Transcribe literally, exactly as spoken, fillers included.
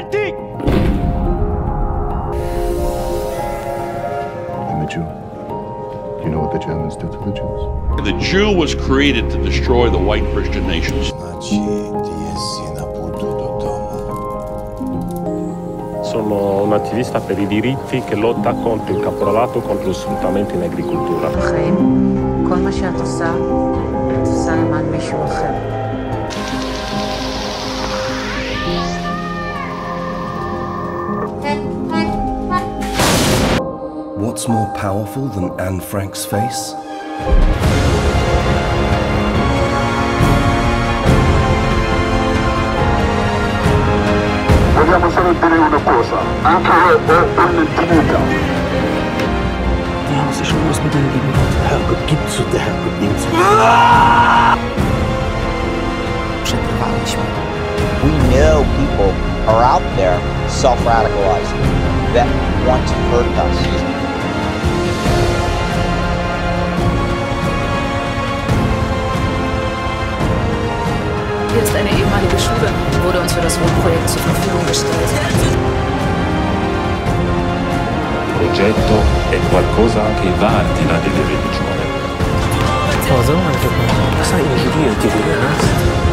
napovednik! I'm a Jew. You know what the Germans did to the Jews? The Jew was created to destroy the white Christian nations. Sono un attivista per i diritti che lotta contro il caporalato, contro lo sfruttamento in agricoltura. בחיים, כל מה שאת עושה, את עושה למען מישהו אחר. What's more powerful than Anne Frank's face? Vogliamo solo dire una cosa, anche io ho un'intimità. Die haben sich schon was mit denen gemacht. Herrgott gibt's und der Herrgott nimmt's. Przetrwaliśmy. We know people are out there self-radicalizing that want to hurt us. Hier ist eine ehemalige Schule, wurde uns für das Wohnprojekt zur Verfügung gestellt. Il progetto è qualcosa che va al di là delle religioni. Cosa? Sai, in giudeo ti